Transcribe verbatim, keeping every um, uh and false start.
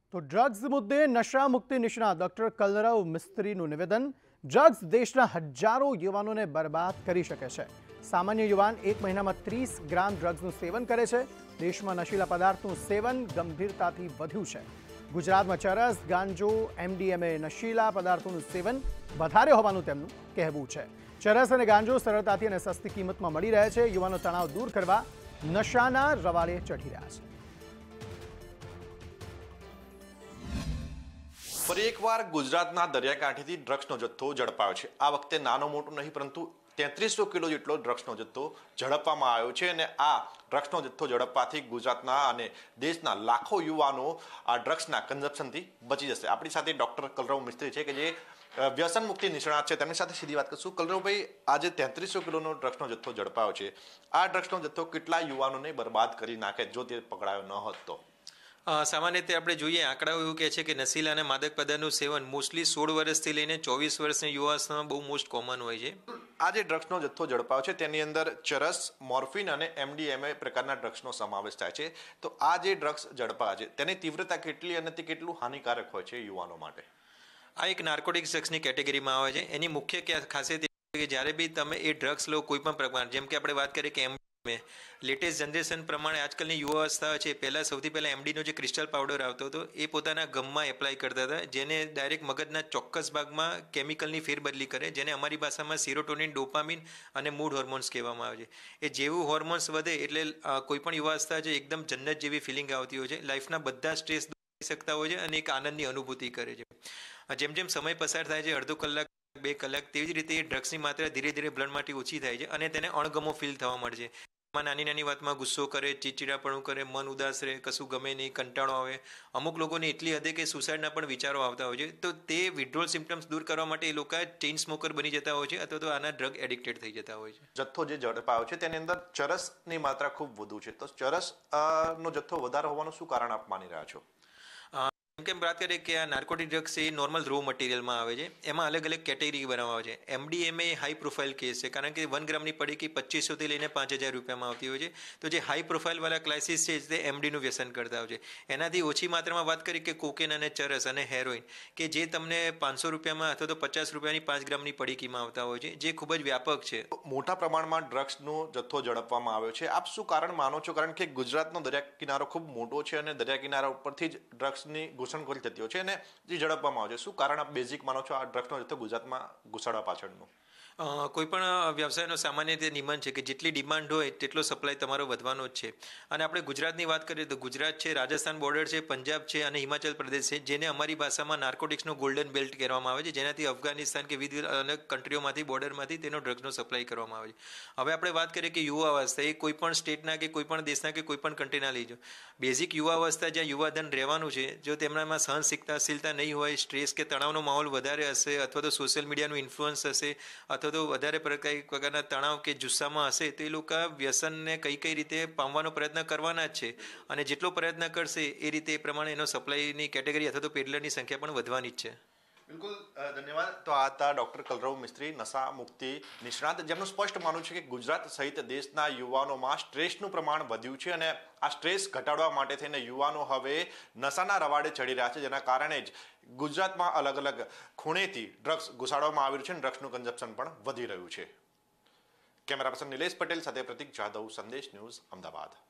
તો ડ્રગ્સ મુદ્દે નશા મુક્તિ નિષ્ણાત ડોક્ટર કલરવ મિસ્ત્રીનું નિવેદન ડ્રગ્સ દેશના હજારો યુવાનોને બરબાદ કરી શકે છે। સામાન્ય યુવાન એક મહિનામાં ત્રીસ ગ્રામ ડ્રગ્સનું સેવન કરે છે। દેશમાં નશીલા પદાર્થનું સેવન ગંભીરતાથી વધ્યું છે। ગુજરાતમાં ચરસ, ગાંજો, એમડીએમએ નશીલા પદાર્થોનું સેવન વધારે હોવાનું તેમનું કહેવું છે। ચરસ અને ગાંજો સરળતાથી અને સસ્તી કિંમતમાં મળી રહે છે। યુવાનો તણાવ દૂર કરવા નશાના રવાડે ચઢી રહ્યા છે। ફરી એકવાર ગુજરાતના દરિયાકાંઠેથી ડ્રગ્સનો જથ્થો ઝડપાયો છે। આ વખતે નાનો મોટો નહીં પરંતુ તેત્રીસો કિલો જેટલો ડ્રગ્સનો જથ્થો ઝડપવામાં આવ્યો છે અને આ ડ્રગ્સનો જથ્થો ઝડપવાથી ગુજરાતના અને દેશના લાખો યુવાનો આ ડ્રગ્સના કન્ઝપ્શનથી બચી જશે। આપણી સાથે ડોક્ટર કલરવ મિસ્ત્રી છે કે જે વ્યસન મુક્તિ નિષ્ણાત છે, તેમની સાથે સીધી વાત કરશું। કલરવભાઈ, આજે તેત્રીસો કિલોનો ડ્રગ્સનો જથ્થો ઝડપાયો છે, આ ડ્રગ્સનો જથ્થો કેટલા યુવાનોને બરબાદ કરી નાખે જો તે પકડાયો ન હોત તો? સામાન્ય રીતે આપણે જોઈએ આંકડાઓ એવું કહે છે કે નશીલા અને માદક પદાર્થનું સેવન મોસ્ટલી સોળ વર્ષથી લઈને ચોવીસ વર્ષની યુવાવસ્થામાં બહુ મોસ્ટ કોમન હોય છે। આ જે ડ્રગ્સનો જથ્થો ઝડપાયો છે તેની અંદર ચરસ, મોર્ફિન અને એમડીએમએ પ્રકારના ડ્રગ્સનો સમાવેશ થાય છે। તો આ જે ડ્રગ્સ ઝડપાયા છે તેની તીવ્રતા કેટલી અને તે કેટલું હાનિકારક હોય છે યુવાનો માટે? આ એક નાર્કોટિક ડ્રગ્સની કેટેગરીમાં આવે છે। એની મુખ્ય ખાસિયત એ કે જ્યારે બી તમે એ ડ્રગ્સ લો કોઈ પણ પ્રકાર, જેમ કે આપણે વાત કરીએ કે એમ લેટેસ્ટ જનરેશન પ્રમાણે આજકાલની યુવાવસ્થા છે, પહેલાં સૌથી પહેલાં એમડીનો જે ક્રિસ્ટલ પાવડર આવતો હતો એ પોતાના ગમમાં એપ્લાય કરતા હતા, જેને ડાયરેક્ટ મગજના ચોક્કસ ભાગમાં કેમિકલની ફેરબદલી કરે, જેને અમારી ભાષામાં સેરોટોનિન, ડોપામિન અને મૂડ હોર્મોન્સ કહેવામાં આવે છે। એ જેવું હોર્મોન્સ વધે એટલે કોઈ પણ યુવાવસ્થા છે એકદમ જન્નત જેવી ફિલિંગ આવતી હોય છે, લાઈફના બધા સ્ટ્રેસ દૂર કરી શકતા હોય છે અને એક આનંદની અનુભૂતિ કરે છે। જેમ જેમ સમય પસાર થાય છે, અડધો કલાક, બે કલાક, તેવી જ રીતે ડ્રગ્સની માત્રા ધીરે ધીરે બ્લડમાંથી ઓછી થાય છે અને તેને અણગમો ફીલ થવા મળે છે। નાની નાની વાતમાં ગુસ્સો કરે, ચીડચીડાપણું કરે, મન ઉદાસ રહે, કશું ગમે નહીં, કંટાળો આવે, અમુક લોકોને એટલી હદે કે સુસાઇડના પણ વિચારો આવતા હોય છે। તો તે વિડ્રોલ સિમ્ટમ્સ દૂર કરવા માટે એ લોકો ચેઇન સ્મોકર બની જતા હોય છે અથવા તો આના ડ્રગ એડિક્ટેડ થઈ જતા હોય છે। જથ્થો જે ઝડપાયો છે તેની અંદર ચરસની માત્રા ખૂબ વધુ છે, તો ચરસ નો જથ્થો વધારે હોવાનું શું કારણ આપ માની રહ્યા છો? કેમ વાત કરીએ કે આ નાર્કોટિક ડ્રગ્સ એ નોર્મલ રો મટીરિયલમાં આવે છે, એમાં અલગ અલગ કેટેગરી બનાવવા આવે છે। એમડીએમએ હાઈ પ્રોફાઇલ કેસ છે, કારણ કે વન ગ્રામની પડીકી પચીસોથી લઈને પાંચ હજાર રૂપિયામાં આવતી હોય છે। તો જે હાઈ પ્રોફાઇલવાળા ક્લાસીસ છે તે એમડીનું વ્યસન કરતા હોય છે। એનાથી ઓછી માત્રામાં વાત કરીએ કે કોકેન અને ચરસ અને હેરોઇન, કે જે તમને પાંચસો રૂપિયામાં અથવા તો પચાસ રૂપિયાની પાંચ ગ્રામની પડીકીમાં આવતા હોય છે, જે ખૂબ જ વ્યાપક છે। મોટા પ્રમાણમાં ડ્રગ્સનો જથ્થો ઝડપવામાં આવ્યો છે, આપ શું કારણ માનો છો? કારણ કે ગુજરાતનો દરિયા કિનારો ખૂબ મોટો છે અને દરિયા કિનારા ઉપરથી જ ડ્રગ્સની ઘૂસણખોરી થતી હોય છે અને જે ઝડપવામાં આવે છે, શું કારણ આપ બેઝિક માનો છો આ ડ્રગ્સનો જથ્થો ગુજરાતમાં ઘુસાડવા પાછળનું? કોઈ પણ વ્યવસાયનો સામાન્ય રીતે નિયમ છે કે જેટલી ડિમાન્ડ હોય તેટલો સપ્લાય તમારો વધવાનો જ છે। અને આપણે ગુજરાતની વાત કરીએ તો ગુજરાત છે, રાજસ્થાન બોર્ડર છે, પંજાબ છે અને હિમાચલ પ્રદેશ છે, જેને અમારી ભાષામાં નાર્કોટિક્સનો ગોલ્ડન બેલ્ટ કહેવામાં આવે છે, જેનાથી અફઘાનિસ્તાન કે વિવિધ અલગ કન્ટ્રીઓમાંથી બોર્ડરમાંથી તેનો ડ્રગ્સનો સપ્લાય કરવામાં આવે છે। હવે આપણે વાત કરીએ કે યુવા અવસ્થા એ કોઈ પણ સ્ટેટના કે કોઈ પણ દેશના કે કોઈ પણ કન્ટ્રીના લઈ જાઓ, બેઝિક યુવા અવસ્થા જ્યાં યુવાધન રહેવાનું છે, જો તેમનામાં સહનશીલતા નહીં હોય, સ્ટ્રેસ કે તણાવનો માહોલ વધારે હશે અથવા તો સોશિયલ મીડિયાનું ઇન્ફ્લુઅન્સ હશે અથવા તો વધારે પ્રકારના તણાવ કે જુસ્સામાં હશે, તો એ લોકો વ્યસનને કઈ કઈ રીતે પામવાનો પ્રયત્ન કરવાના જ છે અને જેટલો પ્રયત્ન કરશે એ રીતે એ પ્રમાણે એનો સપ્લાયની કેટેગરી અથવા તો પેડલરની સંખ્યા પણ વધવાની જ છે। બિલકુલ, ધન્યવાદ। તો આ હતા ડોક્ટર કલરવ મિસ્ત્રી, નશા મુક્તિ નિષ્ણાત, જેમનું સ્પષ્ટ માનવું છે કે ગુજરાત સહિત દેશના યુવાનોમાં સ્ટ્રેસનું પ્રમાણ વધ્યું છે અને આ સ્ટ્રેસ ઘટાડવા માટે થઈને યુવાનો હવે નશાના રવાડે ચડી રહ્યા છે, જેના કારણે જ ગુજરાતમાં અલગ અલગ ખૂણેથી ડ્રગ્સ ઘુસાડવામાં આવી રહ્યું છે અને ડ્રગ્સનું કન્ઝપ્શન પણ વધી રહ્યું છે। કેમેરા પર્સન નિલેશ પટેલ સાથે પ્રતિક જાદવ, સંદેશ ન્યૂઝ, અમદાવાદ।